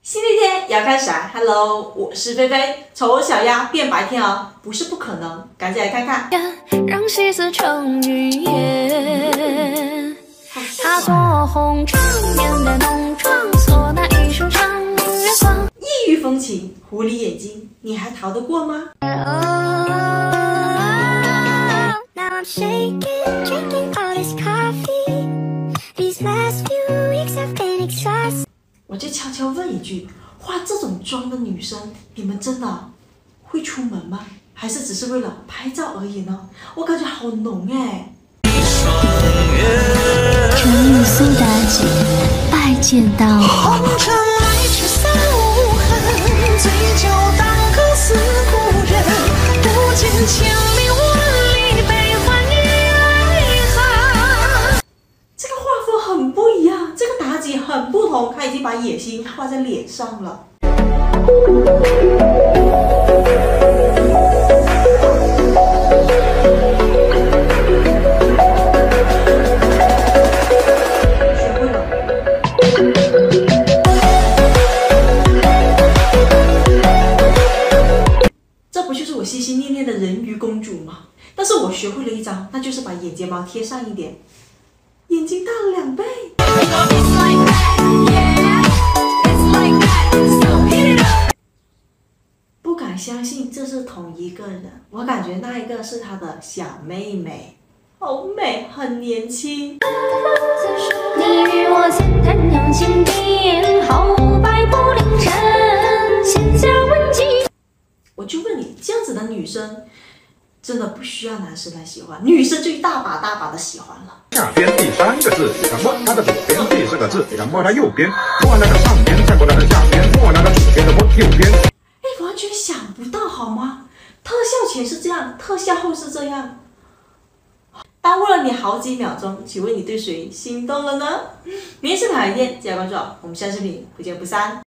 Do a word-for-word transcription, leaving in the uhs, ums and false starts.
新的一天要开始啊 ！Hello， 我是菲菲。丑小鸭变白天鹅不是不可能，赶紧来看看。 让细丝成雨夜，他做红妆，面带浓妆，唢呐一声唱明月光。 异域风情，狐狸眼睛，你还逃得过吗？我就悄悄问一句，化这种妆的女生，你们真的会出门吗？还是只是为了拍照而已呢？我感觉好浓哎！ 这一苏妲己拜见到红尘来去三无痕，醉酒当歌思故人，不见千里万里悲欢与爱恨。 这个画风很不一样，这个妲己很不同，她已经把野心画在脸上了。心心念念的人鱼公主嘛，但是我学会了一招，那就是把眼睫毛贴上一点，眼睛大了两倍。不敢相信这是同一个人，我感觉那一个是她的小妹妹，好美，很年轻。 你与我浅谈两心边，后百步凌晨，闲暇问计。 我就问你，这样子的女生真的不需要男生来喜欢，女生就一大把大把的喜欢了。 下边第三个字，想摸它的左边；第四个字，想摸它右边。摸那个上边，再摸它的下边；摸那个左边的摸右边。 哎，完全想不到好吗？特效前是这样，特效后是这样，耽误了你好几秒钟。请问你对谁心动了呢？明天是哪一天？记得关注我，我们下视频不见不散。